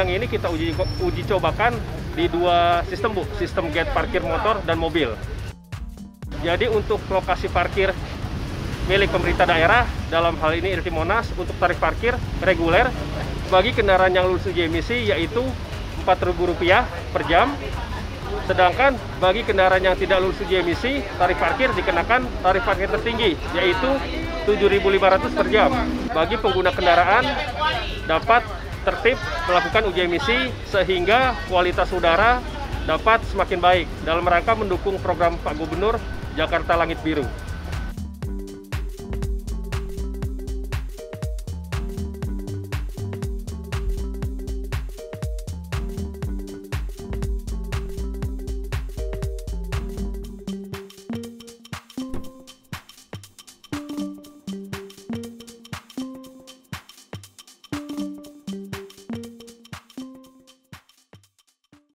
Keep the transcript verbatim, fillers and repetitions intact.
yang ini kita uji uji cobakan di dua sistem, Bu. Sistem gate parkir motor dan mobil. Jadi untuk lokasi parkir milik pemerintah daerah, dalam hal ini I R T Monas, untuk tarif parkir reguler bagi kendaraan yang lulus uji emisi yaitu empat ribu rupiah per jam. Sedangkan bagi kendaraan yang tidak lulus uji emisi, tarif parkir dikenakan tarif parkir tertinggi, yaitu tujuh ribu lima ratus per jam. Bagi pengguna kendaraan dapat tertib melakukan uji emisi sehingga kualitas udara dapat semakin baik dalam rangka mendukung program Pak Gubernur Jakarta Langit Biru.